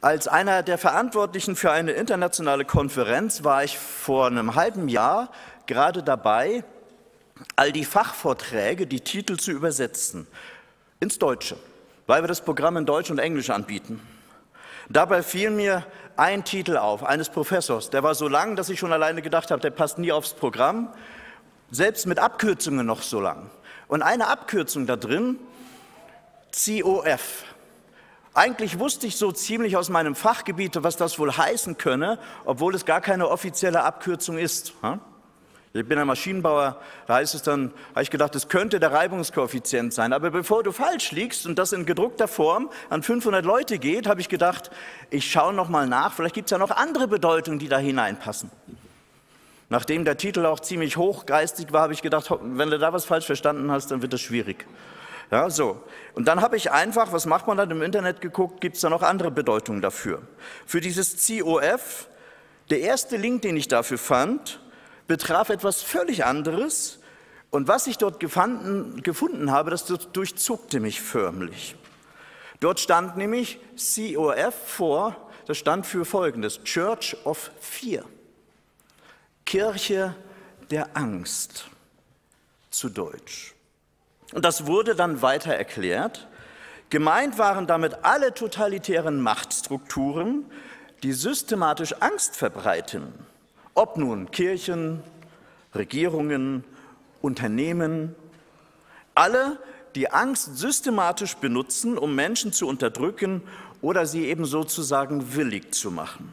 Als einer der Verantwortlichen für eine internationale Konferenz war ich vor einem halben Jahr gerade dabei, all die Fachvorträge, die Titel zu übersetzen ins Deutsche, weil wir das Programm in Deutsch und Englisch anbieten. Dabei fiel mir ein Titel auf, eines Professors, der war so lang, dass ich schon alleine gedacht habe, der passt nie aufs Programm, selbst mit Abkürzungen noch so lang. Und eine Abkürzung da drin, COF. Eigentlich wusste ich so ziemlich aus meinem Fachgebiet, was das wohl heißen könne, obwohl es gar keine offizielle Abkürzung ist. Ich bin ein Maschinenbauer, da heißt es dann, habe ich gedacht, es könnte der Reibungskoeffizient sein. Aber bevor du falsch liegst und das in gedruckter Form an 500 Leute geht, habe ich gedacht, ich schaue noch mal nach, vielleicht gibt es ja noch andere Bedeutungen, die da hineinpassen. Nachdem der Titel auch ziemlich hochgeistig war, habe ich gedacht, wenn du da was falsch verstanden hast, dann wird das schwierig. Ja, so. Und dann habe ich einfach, was macht man dann im Internet geguckt, gibt es da noch andere Bedeutungen dafür. Für dieses COF, der erste Link, den ich dafür fand, betraf etwas völlig anderes. Und was ich dort gefunden habe, das durchzuckte mich förmlich. Dort stand nämlich COF vor, das stand für Folgendes, Church of Fear, Kirche der Angst zu Deutsch. Und das wurde dann weiter erklärt. Gemeint waren damit alle totalitären Machtstrukturen, die systematisch Angst verbreiten. Ob nun Kirchen, Regierungen, Unternehmen, alle, die Angst systematisch benutzen, um Menschen zu unterdrücken oder sie eben sozusagen willig zu machen.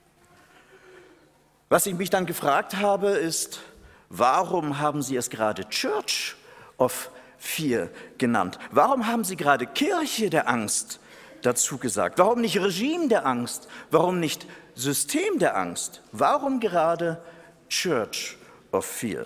Was ich mich dann gefragt habe, ist, warum haben Sie es gerade Church of Fear genannt? Warum haben Sie gerade Kirche der Angst dazu gesagt? Warum nicht Regime der Angst? Warum nicht System der Angst? Warum gerade Church of Fear?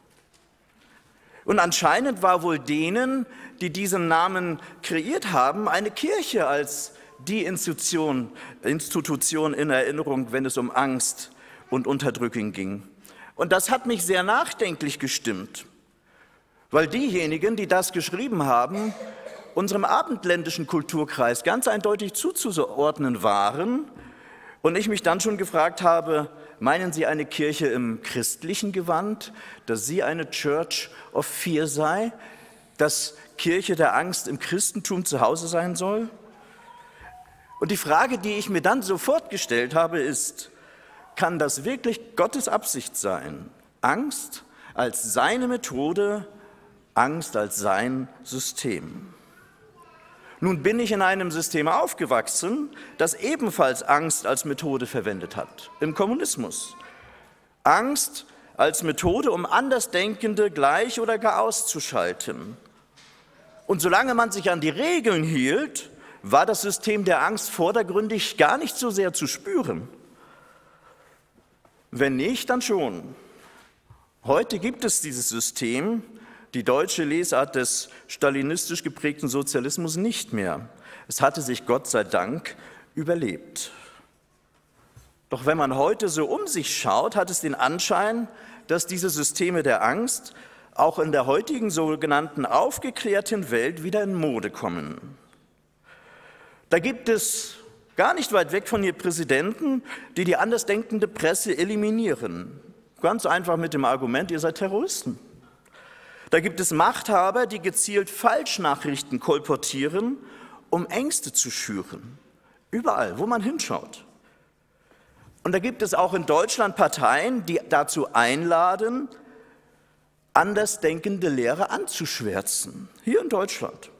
Und anscheinend war wohl denen, die diesen Namen kreiert haben, eine Kirche als die Institution in Erinnerung, wenn es um Angst und Unterdrückung ging. Und das hat mich sehr nachdenklich gestimmt, weil diejenigen, die das geschrieben haben, unserem abendländischen Kulturkreis ganz eindeutig zuzuordnen waren und ich mich dann schon gefragt habe, meinen Sie eine Kirche im christlichen Gewand, dass sie eine Church of Fear sei, dass Kirche der Angst im Christentum zu Hause sein soll? Und die Frage, die ich mir dann sofort gestellt habe, ist, kann das wirklich Gottes Absicht sein? Angst als seine Methode, Angst als sein System. Nun bin ich in einem System aufgewachsen, das ebenfalls Angst als Methode verwendet hat, im Kommunismus. Angst als Methode, um Andersdenkende gleich oder gar auszuschalten. Und solange man sich an die Regeln hielt, war das System der Angst vordergründig gar nicht so sehr zu spüren. Wenn nicht, dann schon. Heute gibt es dieses System, die deutsche Lesart des stalinistisch geprägten Sozialismus, nicht mehr. Es hatte sich Gott sei Dank überlebt. Doch wenn man heute so um sich schaut, hat es den Anschein, dass diese Systeme der Angst auch in der heutigen sogenannten aufgeklärten Welt wieder in Mode kommen. Da gibt es gar nicht weit weg von hier Präsidenten, die die andersdenkende Presse eliminieren. Ganz einfach mit dem Argument, ihr seid Terroristen. Da gibt es Machthaber, die gezielt Falschnachrichten kolportieren, um Ängste zu schüren. Überall, wo man hinschaut. Und da gibt es auch in Deutschland Parteien, die dazu einladen, andersdenkende Lehre anzuschwärzen. Hier in Deutschland.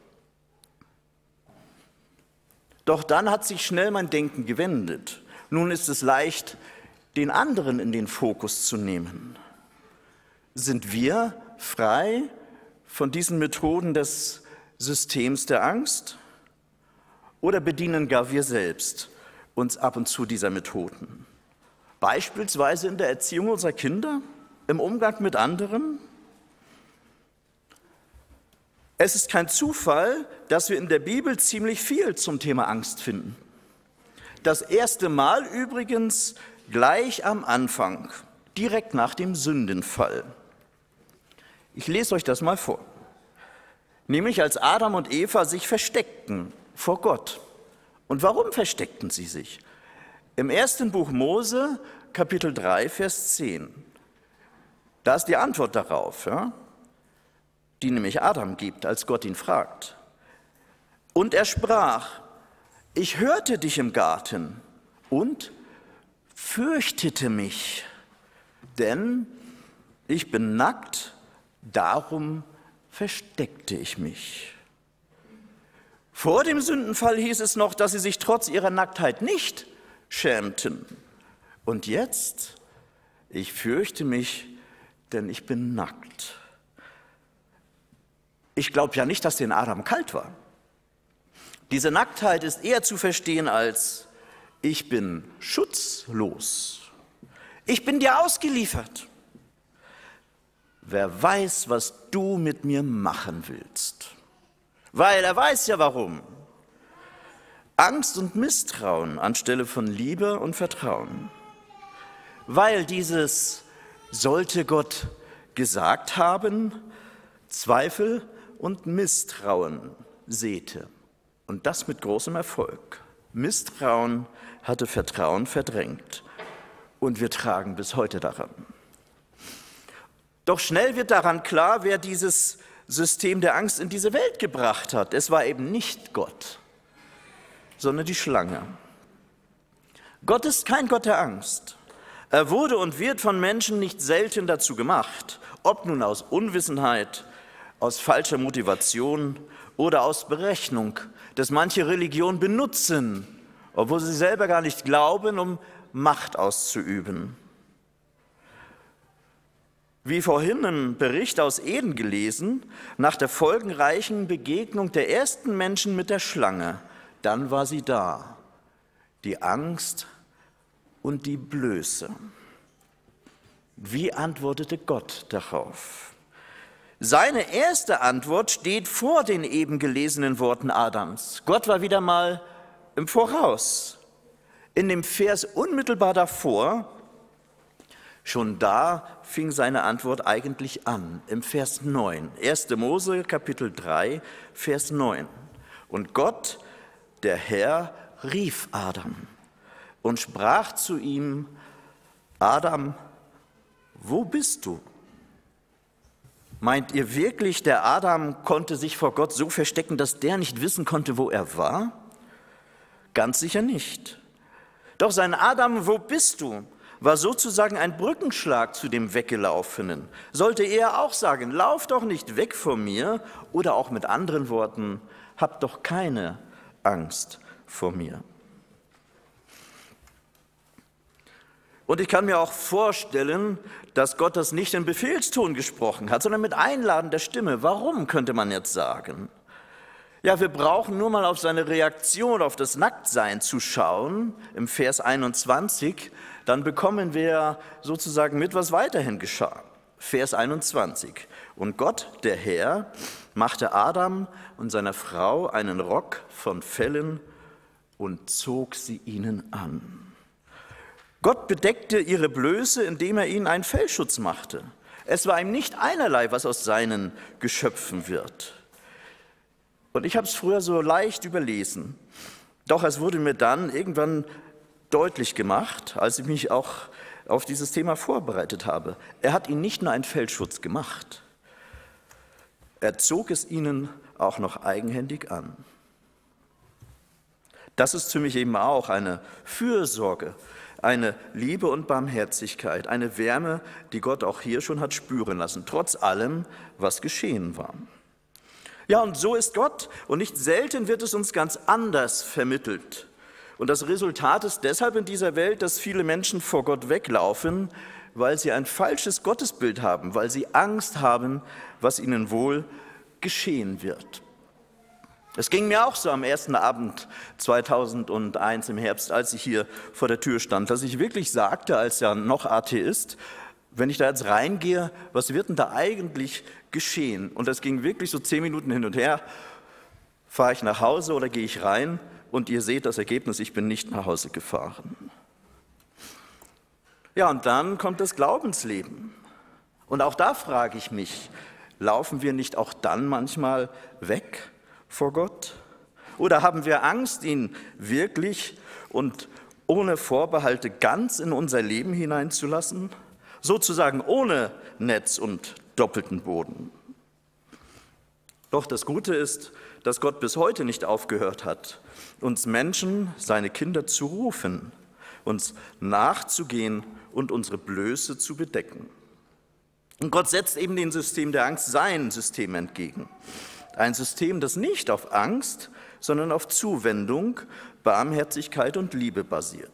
Doch dann hat sich schnell mein Denken gewendet. Nun ist es leicht, den anderen in den Fokus zu nehmen. Sind wir frei von diesen Methoden des Systems der Angst? Oder bedienen gar wir selbst uns ab und zu dieser Methoden? Beispielsweise in der Erziehung unserer Kinder, im Umgang mit anderen? Es ist kein Zufall, dass wir in der Bibel ziemlich viel zum Thema Angst finden. Das erste Mal übrigens gleich am Anfang, direkt nach dem Sündenfall. Ich lese euch das mal vor. Nämlich als Adam und Eva sich versteckten vor Gott Und warum versteckten sie sich? Im ersten Buch Mose, Kapitel 3, Vers 10, da ist die Antwort darauf, ja, die nämlich Adam gibt, als Gott ihn fragt. Und er sprach, ich hörte dich im Garten und fürchtete mich, denn ich bin nackt, darum versteckte ich mich. Vor dem Sündenfall hieß es noch, dass sie sich trotz ihrer Nacktheit nicht schämten. Und jetzt, ich fürchte mich, denn ich bin nackt. Ich glaube ja nicht, dass den Adam kalt war. Diese Nacktheit ist eher zu verstehen als, ich bin schutzlos. Ich bin dir ausgeliefert. Wer weiß, was du mit mir machen willst. Weil er weiß ja warum. Angst und Misstrauen anstelle von Liebe und Vertrauen. Weil dieses sollte Gott gesagt haben, Zweifel und Misstrauen säte. Und das mit großem Erfolg. Misstrauen hatte Vertrauen verdrängt. Und wir tragen bis heute daran. Doch schnell wird daran klar, wer dieses System der Angst in diese Welt gebracht hat. Es war eben nicht Gott, sondern die Schlange. Gott ist kein Gott der Angst. Er wurde und wird von Menschen nicht selten dazu gemacht, ob nun aus Unwissenheit, aus falscher Motivation oder aus Berechnung, dass manche Religionen benutzen, obwohl sie selber gar nicht glauben, um Macht auszuüben. Wie vorhin im Bericht aus Eden gelesen, nach der folgenreichen Begegnung der ersten Menschen mit der Schlange, dann war sie da, die Angst und die Blöße. Wie antwortete Gott darauf? Seine erste Antwort steht vor den eben gelesenen Worten Adams. Gott war wieder mal im Voraus. In dem Vers unmittelbar davor, schon da fing seine Antwort eigentlich an, im Vers 9. 1. Mose, Kapitel 3, Vers 9. Und Gott, der Herr, rief Adam und sprach zu ihm, Adam, wo bist du? Meint ihr wirklich, der Adam konnte sich vor Gott so verstecken, dass der nicht wissen konnte, wo er war? Ganz sicher nicht. Doch sein Adam, wo bist du? War sozusagen ein Brückenschlag zu dem Weggelaufenen. Sollte er auch sagen, lauf doch nicht weg von mir, oder auch mit anderen Worten, hab doch keine Angst vor mir. Und ich kann mir auch vorstellen, dass Gott das nicht in Befehlston gesprochen hat, sondern mit einladender Stimme. Warum, könnte man jetzt sagen? Ja, wir brauchen nur mal auf seine Reaktion auf das Nacktsein zu schauen, im Vers 21, dann bekommen wir sozusagen mit, was weiterhin geschah. Vers 21. Und Gott, der Herr, machte Adam und seiner Frau einen Rock von Fellen und zog sie ihnen an. Gott bedeckte ihre Blöße, indem er ihnen einen Fellschutz machte. Es war ihm nicht einerlei, was aus seinen Geschöpfen wird. Und ich habe es früher so leicht überlesen. Doch es wurde mir dann irgendwann deutlich gemacht, als ich mich auch auf dieses Thema vorbereitet habe. Er hat ihnen nicht nur einen Fellschutz gemacht, er zog es ihnen auch noch eigenhändig an. Das ist für mich eben auch eine Fürsorge, eine Liebe und Barmherzigkeit, eine Wärme, die Gott auch hier schon hat spüren lassen, trotz allem, was geschehen war. Ja, und so ist Gott, und nicht selten wird es uns ganz anders vermittelt. Und das Resultat ist deshalb in dieser Welt, dass viele Menschen vor Gott weglaufen, weil sie ein falsches Gottesbild haben, weil sie Angst haben, was ihnen wohl geschehen wird. Es ging mir auch so am ersten Abend 2001 im Herbst, als ich hier vor der Tür stand, dass ich wirklich sagte, als ja noch Atheist, wenn ich da jetzt reingehe, was wird denn da eigentlich geschehen? Und das ging wirklich so 10 Minuten hin und her. Fahre ich nach Hause oder gehe ich rein? Und ihr seht das Ergebnis, ich bin nicht nach Hause gefahren. Ja, und dann kommt das Glaubensleben. Und auch da frage ich mich, laufen wir nicht auch dann manchmal weg vor Gott? Oder haben wir Angst, ihn wirklich und ohne Vorbehalte ganz in unser Leben hineinzulassen? Sozusagen ohne Netz und doppelten Boden. Doch das Gute ist, dass Gott bis heute nicht aufgehört hat, uns Menschen, seine Kinder zu rufen, uns nachzugehen und unsere Blöße zu bedecken. Und Gott setzt eben dem System der Angst sein System entgegen. Ein System, das nicht auf Angst, sondern auf Zuwendung, Barmherzigkeit und Liebe basiert.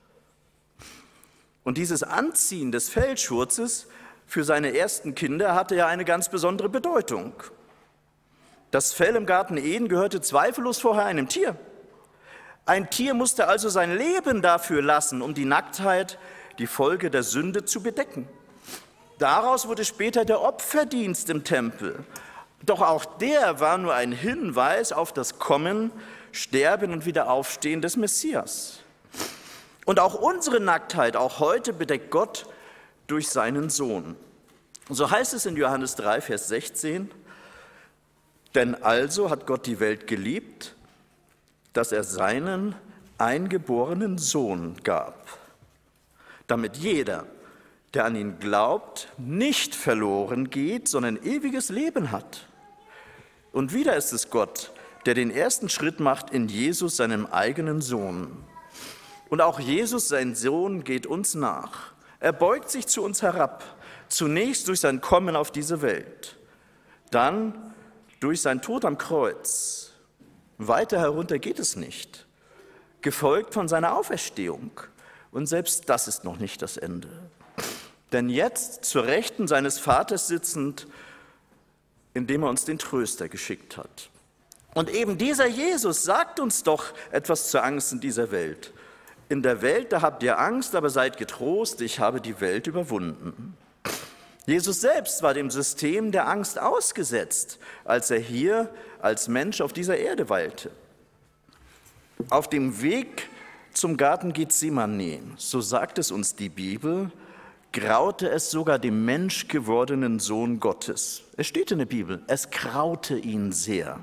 Und dieses Anziehen des Fellschurzes für seine ersten Kinder hatte ja eine ganz besondere Bedeutung. Das Fell im Garten Eden gehörte zweifellos vorher einem Tier. Ein Tier musste also sein Leben dafür lassen, um die Nacktheit, die Folge der Sünde zu bedecken. Daraus wurde später der Opferdienst im Tempel. Doch auch der war nur ein Hinweis auf das Kommen, Sterben und Wiederaufstehen des Messias. Und auch unsere Nacktheit, auch heute bedeckt Gott durch seinen Sohn. So heißt es in Johannes 3, Vers 16, denn also hat Gott die Welt geliebt, dass er seinen eingeborenen Sohn gab, damit jeder, der an ihn glaubt, nicht verloren geht, sondern ewiges Leben hat. Und wieder ist es Gott, der den ersten Schritt macht in Jesus, seinem eigenen Sohn. Und auch Jesus, sein Sohn, geht uns nach. Er beugt sich zu uns herab, zunächst durch sein Kommen auf diese Welt, dann durch sein Tod am Kreuz. Weiter herunter geht es nicht, gefolgt von seiner Auferstehung. Und selbst das ist noch nicht das Ende. Denn jetzt zur Rechten seines Vaters sitzend, indem er uns den Tröster geschickt hat. Und eben dieser Jesus sagt uns doch etwas zur Angst in dieser Welt. In der Welt, da habt ihr Angst, aber seid getrost, ich habe die Welt überwunden. Jesus selbst war dem System der Angst ausgesetzt, als er hier als Mensch auf dieser Erde weilte. Auf dem Weg zum Garten Gethsemane, so sagt es uns die Bibel, graute es sogar dem menschgewordenen Sohn Gottes. Es steht in der Bibel, es graute ihn sehr.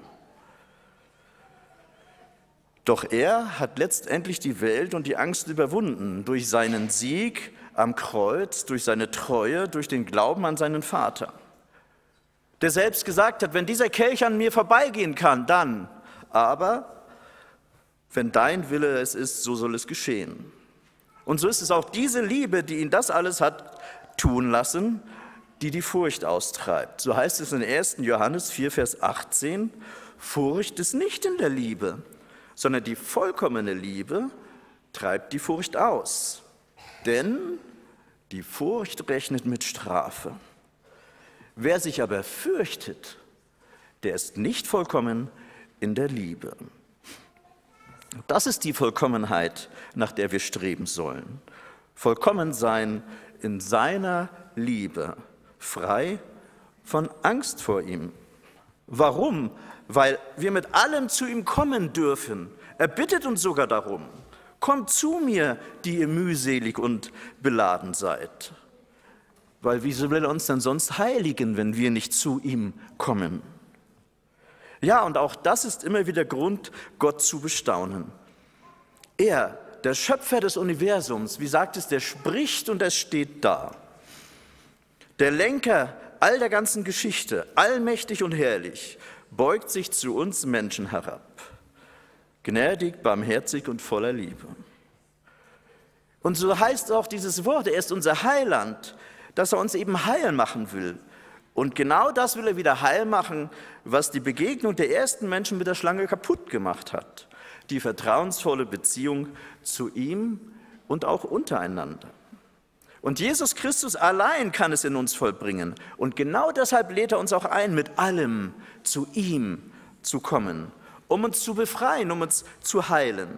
Doch er hat letztendlich die Welt und die Angst überwunden durch seinen Sieg am Kreuz, durch seine Treue, durch den Glauben an seinen Vater. Der selbst gesagt hat, wenn dieser Kelch an mir vorbeigehen kann, dann, aber wenn dein Wille es ist, so soll es geschehen. Und so ist es auch diese Liebe, die ihn das alles hat tun lassen, die die Furcht austreibt. So heißt es in 1. Johannes 4, Vers 18, Furcht ist nicht in der Liebe, sondern die vollkommene Liebe treibt die Furcht aus. Denn die Furcht rechnet mit Strafe. Wer sich aber fürchtet, der ist nicht vollkommen in der Liebe. Das ist die Vollkommenheit, nach der wir streben sollen. Vollkommen sein in seiner Liebe, frei von Angst vor ihm. Warum? Weil wir mit allem zu ihm kommen dürfen. Er bittet uns sogar darum. Kommt zu mir, die ihr mühselig und beladen seid. Weil wie will er uns denn sonst heiligen, wenn wir nicht zu ihm kommen? Ja, und auch das ist immer wieder Grund, Gott zu bestaunen. Er, der Schöpfer des Universums, wie sagt es, der spricht und es steht da. Der Lenker all der ganzen Geschichte, allmächtig und herrlich, beugt sich zu uns Menschen herab. Gnädig, barmherzig und voller Liebe. Und so heißt auch dieses Wort, er ist unser Heiland, dass er uns eben heil machen will. Und genau das will er wieder heil machen, was die Begegnung der ersten Menschen mit der Schlange kaputt gemacht hat. Die vertrauensvolle Beziehung zu ihm und auch untereinander. Und Jesus Christus allein kann es in uns vollbringen. Und genau deshalb lädt er uns auch ein, mit allem zu ihm zu kommen, um uns zu befreien, um uns zu heilen.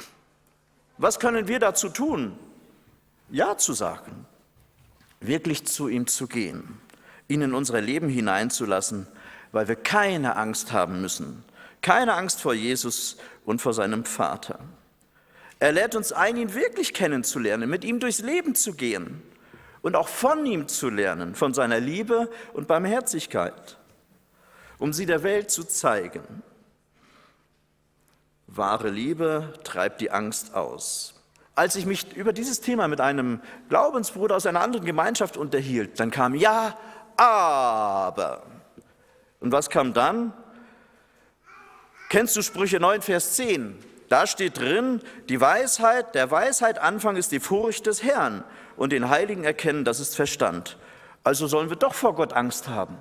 Was können wir dazu tun? Ja zu sagen, wirklich zu ihm zu gehen, ihn in unser Leben hineinzulassen, weil wir keine Angst haben müssen, keine Angst vor Jesus und vor seinem Vater. Er lädt uns ein, ihn wirklich kennenzulernen, mit ihm durchs Leben zu gehen und auch von ihm zu lernen, von seiner Liebe und Barmherzigkeit, um sie der Welt zu zeigen. Wahre Liebe treibt die Angst aus. Als ich mich über dieses Thema mit einem Glaubensbruder aus einer anderen Gemeinschaft unterhielt, dann kam ja, aber. Und was kam dann? Kennst du Sprüche 9, Vers 10? Da steht drin, der Weisheit Anfang ist die Furcht des Herrn und den Heiligen erkennen, das ist Verstand. Also sollen wir doch vor Gott Angst haben.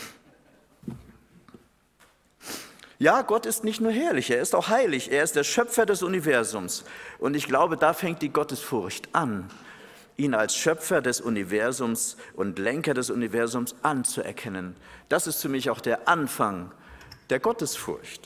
Ja, Gott ist nicht nur herrlich, er ist auch heilig, er ist der Schöpfer des Universums. Und ich glaube, da fängt die Gottesfurcht an, ihn als Schöpfer des Universums und Lenker des Universums anzuerkennen. Das ist für mich auch der Anfang der Gottesfurcht.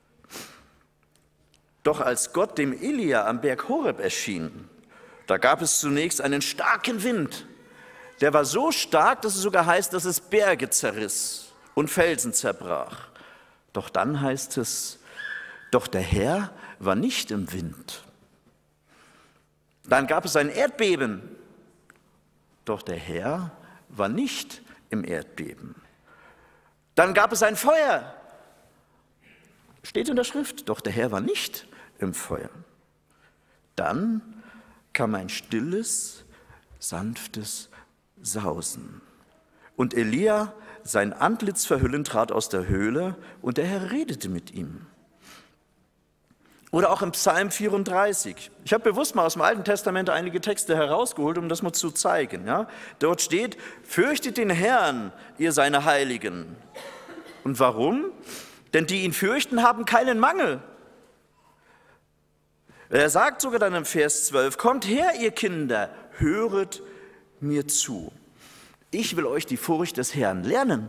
Doch als Gott dem Elia am Berg Horeb erschien, da gab es zunächst einen starken Wind. Der war so stark, dass es sogar heißt, dass es Berge zerriss und Felsen zerbrach. Doch dann heißt es, doch der Herr war nicht im Wind. Dann gab es ein Erdbeben. Doch der Herr war nicht im Erdbeben. Dann gab es ein Feuer. Steht in der Schrift, doch der Herr war nicht im Feuer. Dann kam ein stilles, sanftes Sausen. Und Elia, sein Antlitz verhüllend, trat aus der Höhle und der Herr redete mit ihm. Oder auch im Psalm 34. Ich habe bewusst mal aus dem Alten Testament einige Texte herausgeholt, um das mal zu zeigen. Ja? Dort steht, fürchtet den Herrn, ihr seine Heiligen. Und warum? Denn die ihn fürchten, haben keinen Mangel. Er sagt sogar dann im Vers 12, kommt her, ihr Kinder, höret mir zu. Ich will euch die Furcht des Herrn lernen.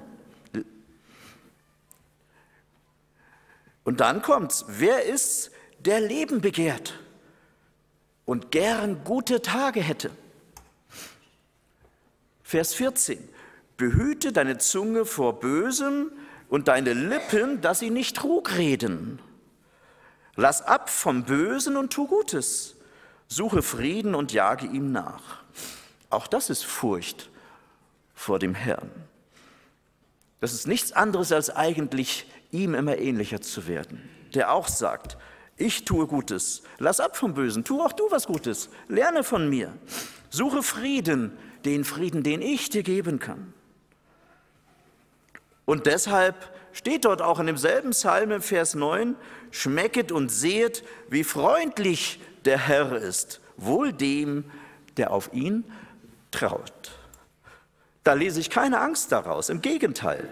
Und dann kommt's, wer ist's, der Leben begehrt und gern gute Tage hätte? Vers 14, behüte deine Zunge vor Bösem und deine Lippen, dass sie nicht Trug reden. Lass ab vom Bösen und tu Gutes. Suche Frieden und jage ihm nach. Auch das ist Furcht vor dem Herrn. Das ist nichts anderes, als eigentlich ihm immer ähnlicher zu werden. Der auch sagt, ich tue Gutes, lass ab vom Bösen, tu auch du was Gutes, lerne von mir. Suche Frieden, den ich dir geben kann. Und deshalb steht dort auch in demselben Psalm im Vers 9, schmecket und sehet, wie freundlich der Herr ist, wohl dem, der auf ihn traut. Da lese ich keine Angst daraus, im Gegenteil.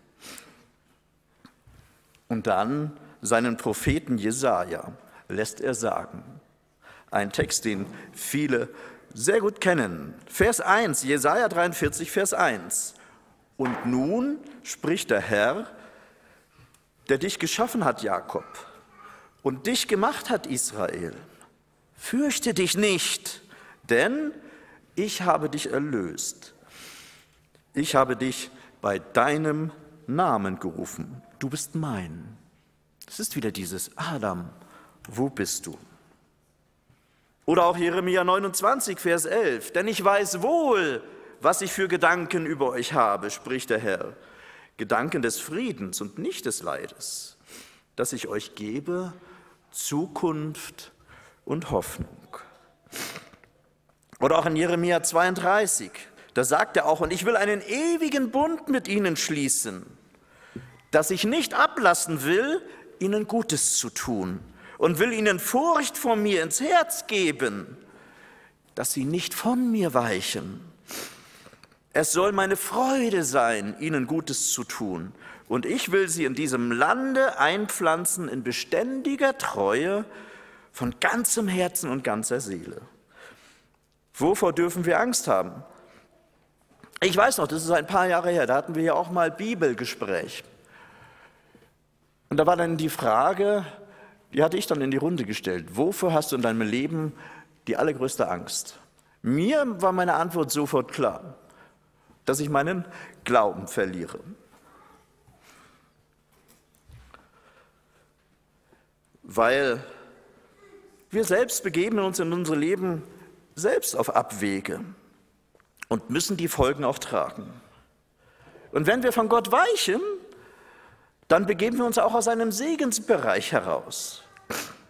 Und dann seinen Propheten Jesaja lässt er sagen, ein Text, den viele sehr gut kennen. Vers 1, Jesaja 43, Vers 1. Und nun spricht der Herr, der dich geschaffen hat, Jakob, und dich gemacht hat, Israel. Fürchte dich nicht, denn ich habe dich erlöst. Ich habe dich bei deinem Namen gerufen. Du bist mein. Es ist wieder dieses Adam, wo bist du? Oder auch Jeremia 29, Vers 11. Denn ich weiß wohl, was ich für Gedanken über euch habe, spricht der Herr. Gedanken des Friedens und nicht des Leides, dass ich euch gebe Zukunft und Hoffnung. Oder auch in Jeremia 32, da sagt er auch, und ich will einen ewigen Bund mit ihnen schließen, dass ich nicht ablassen will, ihnen Gutes zu tun und will ihnen Furcht vor mir ins Herz geben, dass sie nicht von mir weichen. Es soll meine Freude sein, ihnen Gutes zu tun, und ich will sie in diesem Lande einpflanzen in beständiger Treue von ganzem Herzen und ganzer Seele. Wovor dürfen wir Angst haben? Ich weiß noch, das ist ein paar Jahre her, da hatten wir ja auch mal Bibelgespräch. Und da war dann die Frage, die hatte ich dann in die Runde gestellt, wofür hast du in deinem Leben die allergrößte Angst? Mir war meine Antwort sofort klar, dass ich meinen Glauben verliere. Weil wir selbst begeben uns in unserem Leben selbst auf Abwege und müssen die Folgen auch tragen. Und wenn wir von Gott weichen, dann begeben wir uns auch aus einem Segensbereich heraus.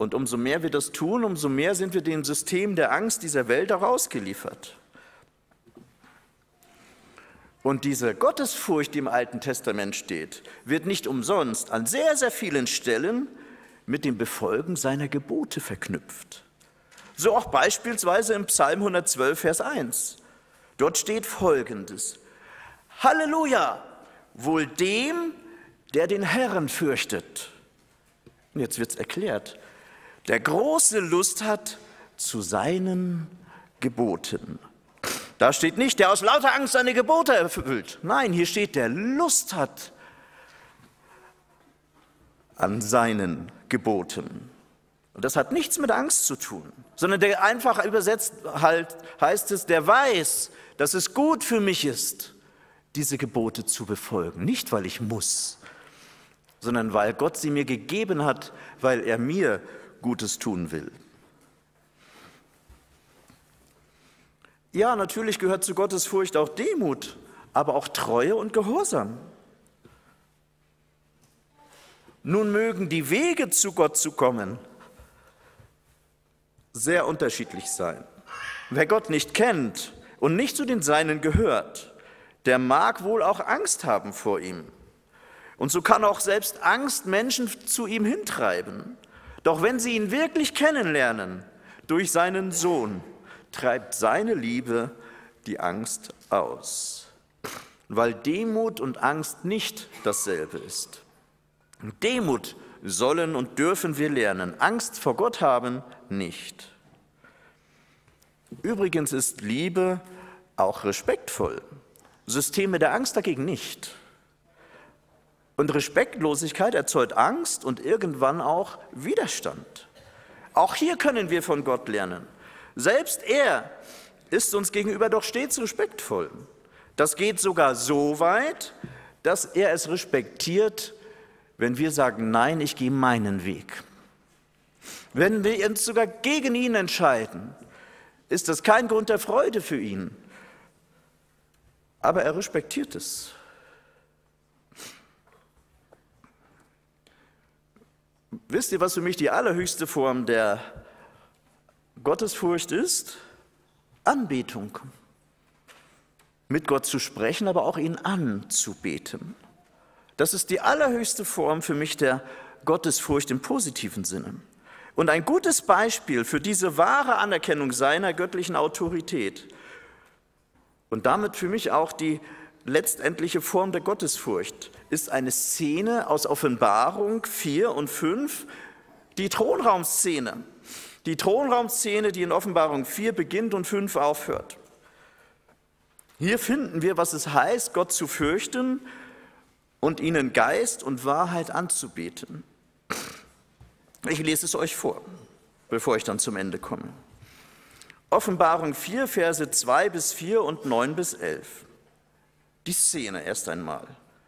Und umso mehr wir das tun, umso mehr sind wir dem System der Angst dieser Welt auch ausgeliefert. Und diese Gottesfurcht, die im Alten Testament steht, wird nicht umsonst an sehr, sehr vielen Stellen mit dem Befolgen seiner Gebote verknüpft. So auch beispielsweise im Psalm 112, Vers 1. Dort steht Folgendes: Halleluja, wohl dem, der den Herrn fürchtet. Und jetzt wird es erklärt: der große Lust hat zu seinen Geboten. Da steht nicht, der aus lauter Angst seine Gebote erfüllt. Nein, hier steht, der Lust hat an seinen Geboten. Und das hat nichts mit Angst zu tun, sondern der einfach übersetzt heißt es, der weiß, dass es gut für mich ist, diese Gebote zu befolgen. Nicht, weil ich muss, sondern weil Gott sie mir gegeben hat, weil er mir Gutes tun will. Ja, natürlich gehört zu Gottes Furcht auch Demut, aber auch Treue und Gehorsam. Nun mögen die Wege zu Gott zu kommen sehr unterschiedlich sein. Wer Gott nicht kennt und nicht zu den Seinen gehört, der mag wohl auch Angst haben vor ihm. Und so kann auch selbst Angst Menschen zu ihm hintreiben. Doch wenn sie ihn wirklich kennenlernen, durch seinen Sohn, treibt seine Liebe die Angst aus. Weil Demut und Angst nicht dasselbe ist. Demut sollen und dürfen wir lernen, Angst vor Gott haben nicht. Übrigens ist Liebe auch respektvoll, Systeme der Angst dagegen nicht. Und Respektlosigkeit erzeugt Angst und irgendwann auch Widerstand. Auch hier können wir von Gott lernen. Selbst er ist uns gegenüber doch stets respektvoll. Das geht sogar so weit, dass er es respektiert, wenn wir sagen, nein, ich gehe meinen Weg. Wenn wir uns sogar gegen ihn entscheiden, ist das kein Grund der Freude für ihn. Aber er respektiert es. Wisst ihr, was für mich die allerhöchste Form der Gottesfurcht ist? Anbetung. Mit Gott zu sprechen, aber auch ihn anzubeten. Das ist die allerhöchste Form für mich der Gottesfurcht im positiven Sinne. Und ein gutes Beispiel für diese wahre Anerkennung seiner göttlichen Autorität und damit für mich auch die letztendliche Form der Gottesfurcht ist eine Szene aus Offenbarung 4 und 5, die Thronraumszene. Die Thronraumszene, die in Offenbarung 4 beginnt und 5 aufhört. Hier finden wir, was es heißt, Gott zu fürchten und ihn in Geist und Wahrheit anzubeten. Ich lese es euch vor, bevor ich dann zum Ende komme. Offenbarung 4, Verse 2 bis 4 und 9 bis 11. Die Szene erst einmal.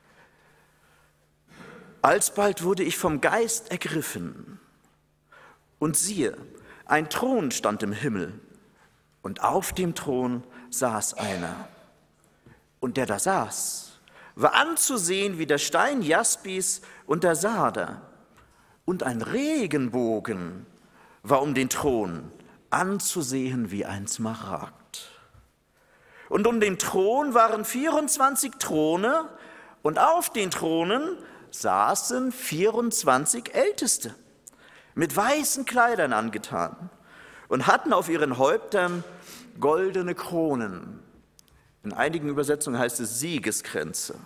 Alsbald wurde ich vom Geist ergriffen, und siehe, ein Thron stand im Himmel, und auf dem Thron saß einer. Und der da saß, war anzusehen wie der Stein Jaspis und der Sarder, und ein Regenbogen war um den Thron, anzusehen wie ein Smaragd. Und um den Thron waren 24 Throne, und auf den Thronen saßen 24 Älteste, mit weißen Kleidern angetan, und hatten auf ihren Häuptern goldene Kronen. In einigen Übersetzungen heißt es Siegeskränze.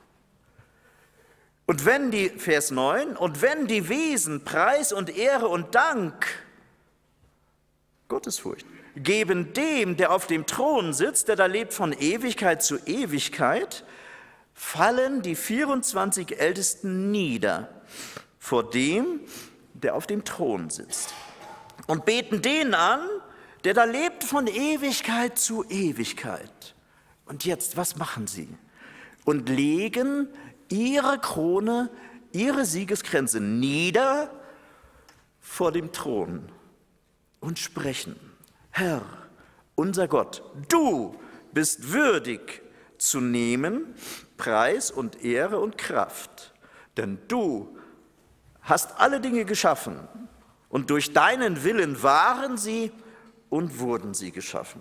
Und wenn die, Vers 9, und wenn die Wesen Preis und Ehre und Dank, Gottesfurcht, geben dem, der auf dem Thron sitzt, der da lebt von Ewigkeit zu Ewigkeit, fallen die 24 Ältesten nieder vor dem, der auf dem Thron sitzt, und beten den an, der da lebt von Ewigkeit zu Ewigkeit. Und jetzt, was machen sie? Und legen ihre Krone, ihre Siegeskränze nieder vor dem Thron und sprechen: Herr, unser Gott, du bist würdig zu nehmen Preis und Ehre und Kraft, denn du hast alle Dinge geschaffen Und durch deinen Willen waren sie und wurden sie geschaffen.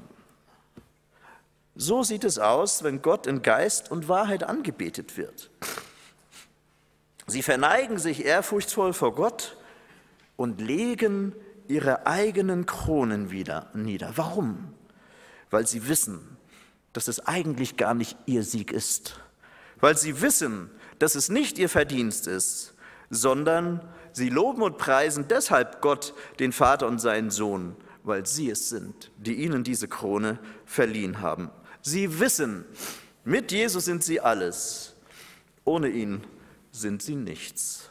So sieht es aus, wenn Gott in Geist und Wahrheit angebetet wird. Sie verneigen sich ehrfurchtsvoll vor Gott und legen ihre eigenen Kronen wieder nieder. Warum? Weil sie wissen, dass es eigentlich gar nicht ihr Sieg ist. Weil sie wissen, dass es nicht ihr Verdienst ist, sondern sie loben und preisen deshalb Gott, den Vater und seinen Sohn, weil sie es sind, die ihnen diese Krone verliehen haben. Sie wissen, mit Jesus sind sie alles, ohne ihn sind sie nichts.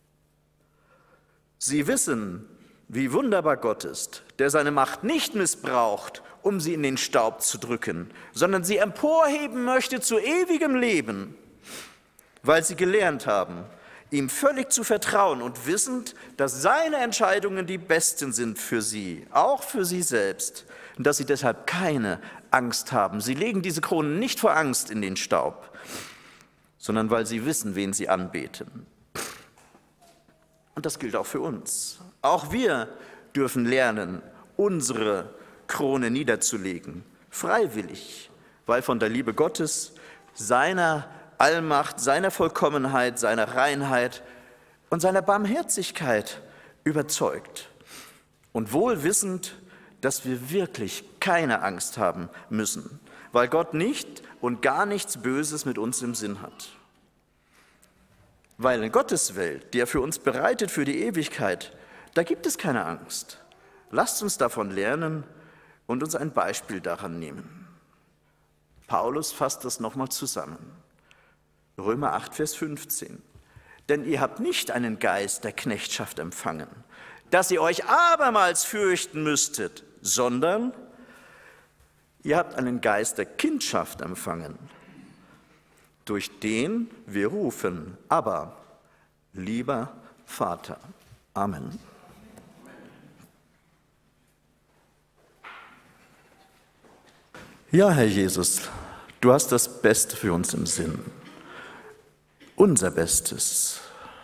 Sie wissen, wie wunderbar Gott ist, der seine Macht nicht missbraucht, um sie in den Staub zu drücken, sondern sie emporheben möchte zu ewigem Leben, weil sie gelernt haben, ihm völlig zu vertrauen und wissend, dass seine Entscheidungen die besten sind für sie, auch für sie selbst, und dass sie deshalb keine Angst haben. Sie legen diese Kronen nicht vor Angst in den Staub, sondern weil sie wissen, wen sie anbeten. Und das gilt auch für uns. Auch wir dürfen lernen, unsere Krone niederzulegen, freiwillig, weil von der Liebe Gottes, seiner Allmacht, seiner Vollkommenheit, seiner Reinheit und seiner Barmherzigkeit überzeugt. Und wohl wissend, dass wir wirklich keine Angst haben müssen, weil Gott nicht und gar nichts Böses mit uns im Sinn hat. Weil in Gottes Welt, die er für uns bereitet für die Ewigkeit, da gibt es keine Angst. Lasst uns davon lernen und uns ein Beispiel daran nehmen. Paulus fasst das nochmal zusammen. Römer 8, Vers 15. Denn ihr habt nicht einen Geist der Knechtschaft empfangen, dass ihr euch abermals fürchten müsstet, sondern ihr habt einen Geist der Kindschaft empfangen, durch den wir rufen, aber lieber Vater. Amen. Ja, Herr Jesus, du hast das Beste für uns im Sinn, unser Bestes.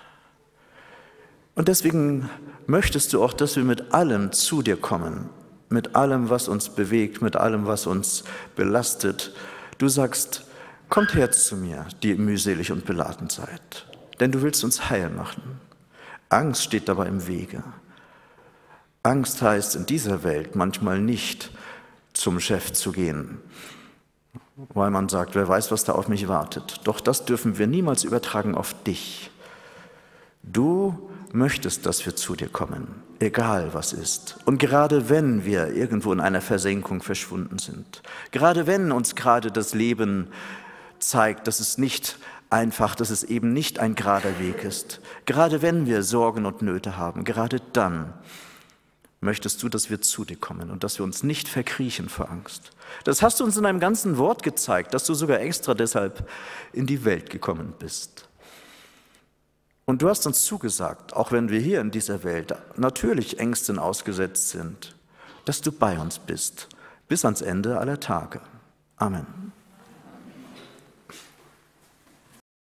Und deswegen möchtest du auch, dass wir mit allem zu dir kommen, mit allem, was uns bewegt, mit allem, was uns belastet. Du sagst, kommt her zu mir, die ihr mühselig und beladen seid, denn du willst uns heil machen. Angst steht dabei im Wege. Angst heißt in dieser Welt manchmal nicht, zum Chef zu gehen, weil man sagt, wer weiß, was da auf mich wartet. Doch das dürfen wir niemals übertragen auf dich. Du möchtest, dass wir zu dir kommen, egal was ist. Und gerade wenn wir irgendwo in einer Versenkung verschwunden sind, gerade wenn uns gerade das Leben zeigt, dass es nicht einfach, dass es eben nicht ein gerader Weg ist, gerade wenn wir Sorgen und Nöte haben, gerade dann möchtest du, dass wir zu dir kommen und dass wir uns nicht verkriechen vor Angst. Das hast du uns in deinem ganzen Wort gezeigt, dass du sogar extra deshalb in die Welt gekommen bist. Und du hast uns zugesagt, auch wenn wir hier in dieser Welt natürlich Ängsten ausgesetzt sind, dass du bei uns bist, bis ans Ende aller Tage. Amen.